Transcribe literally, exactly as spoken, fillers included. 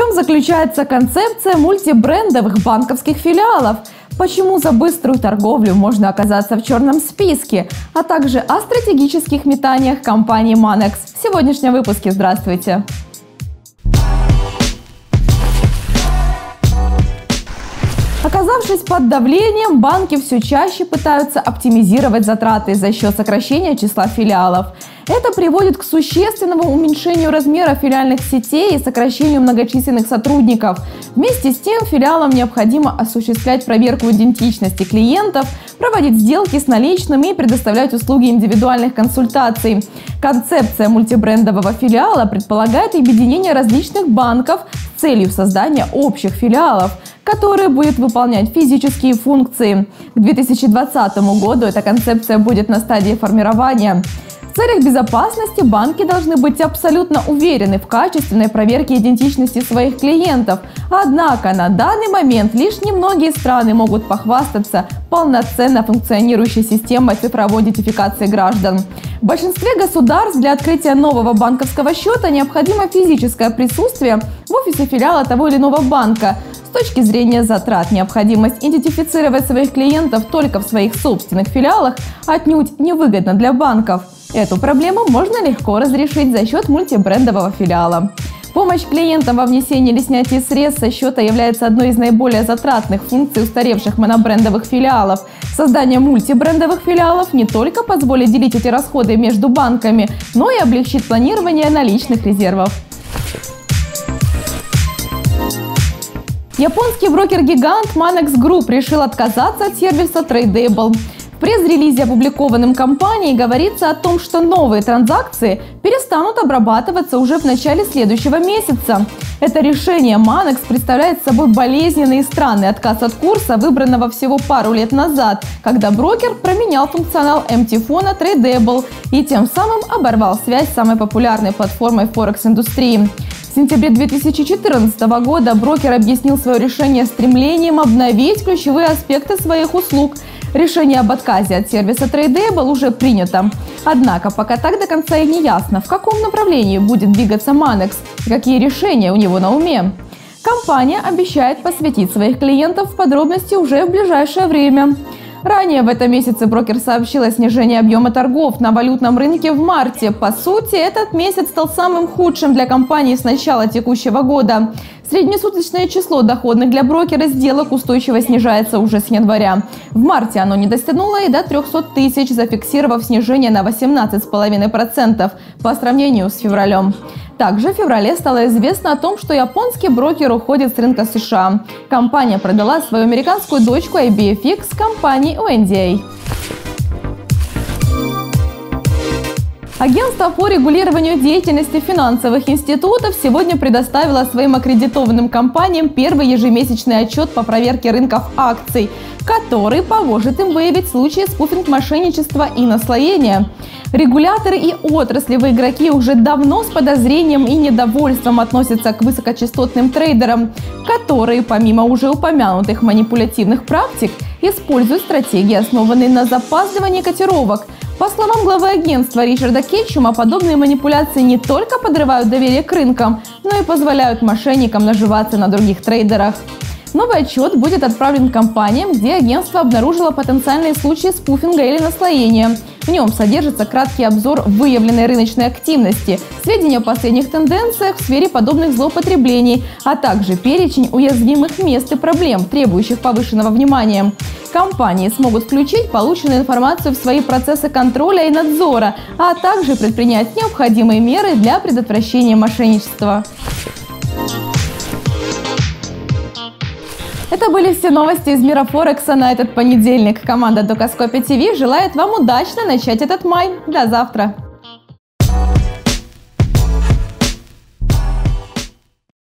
чем заключается концепция мультибрендовых банковских филиалов? Почему за быструю торговлю можно оказаться в черном списке? А также о стратегических метаниях компании Monex. В сегодняшнем выпуске. Здравствуйте! Оказавшись под давлением, банки все чаще пытаются оптимизировать затраты за счет сокращения числа филиалов. Это приводит к существенному уменьшению размера филиальных сетей и сокращению многочисленных сотрудников. Вместе с тем, филиалам необходимо осуществлять проверку идентичности клиентов, проводить сделки с наличными и предоставлять услуги индивидуальных консультаций. Концепция мультибрендового филиала предполагает объединение различных банков с целью создания общих филиалов, которые будут выполнять физические функции. К две тысячи двадцатому году эта концепция будет на стадии формирования. В целях безопасности банки должны быть абсолютно уверены в качественной проверке идентичности своих клиентов. Однако на данный момент лишь немногие страны могут похвастаться полноценно функционирующей системой цифровой идентификации граждан. В большинстве государств для открытия нового банковского счета необходимо физическое присутствие в офисе филиала того или иного банка. С точки зрения затрат, необходимость идентифицировать своих клиентов только в своих собственных филиалах отнюдь невыгодна для банков. Эту проблему можно легко разрешить за счет мультибрендового филиала. Помощь клиентам во внесении или снятии средств со счета является одной из наиболее затратных функций устаревших монобрендовых филиалов. Создание мультибрендовых филиалов не только позволит делить эти расходы между банками, но и облегчит планирование наличных резервов. Японский брокер-гигант Monex Group решил отказаться от сервиса Tradable. В пресс-релизе, опубликованном компанией, говорится о том, что новые транзакции перестанут обрабатываться уже в начале следующего месяца. Это решение Monex представляет собой болезненный и странный отказ от курса, выбранного всего пару лет назад, когда брокер променял функционал эм ти эф на Tradable и тем самым оборвал связь с самой популярной платформой Форекс-индустрии. В сентябре две тысячи четырнадцатого года брокер объяснил свое решение стремлением обновить ключевые аспекты своих услуг. Решение об отказе от сервиса Tradable уже принято. Однако пока так до конца и не ясно, в каком направлении будет двигаться Monex и какие решения у него на уме. Компания обещает посвятить своих клиентов в подробности уже в ближайшее время. Ранее в этом месяце брокер сообщил о снижении объема торгов на валютном рынке в марте. По сути, этот месяц стал самым худшим для компании с начала текущего года. Среднесуточное число доходных для брокера сделок устойчиво снижается уже с января. В марте оно не достигнуло и до трёхсот тысяч, зафиксировав снижение на восемнадцать целых пять десятых процента по сравнению с февралем. Также в феврале стало известно о том, что японский брокер уходит с рынка США. Компания продала свою американскую дочку ай би эф икс компании у эн ди эй. Агентство по регулированию деятельности финансовых институтов сегодня предоставило своим аккредитованным компаниям первый ежемесячный отчет по проверке рынков акций, который поможет им выявить случаи спуфинг-мошенничества и наслоения. Регуляторы и отраслевые игроки уже давно с подозрением и недовольством относятся к высокочастотным трейдерам, которые, помимо уже упомянутых манипулятивных практик, используют стратегии, основанные на запаздывании котировок. По словам главы агентства Ричарда Кетчума, подобные манипуляции не только подрывают доверие к рынкам, но и позволяют мошенникам наживаться на других трейдерах. Новый отчет будет отправлен компаниям, где агентство обнаружило потенциальные случаи спуфинга или наслоения. В нем содержится краткий обзор выявленной рыночной активности, сведения о последних тенденциях в сфере подобных злоупотреблений, а также перечень уязвимых мест и проблем, требующих повышенного внимания. Компании смогут включить полученную информацию в свои процессы контроля и надзора, а также предпринять необходимые меры для предотвращения мошенничества. Это были все новости из мира Форекса на этот понедельник. Команда Докаскопия ТВ желает вам удачно начать этот май. До завтра!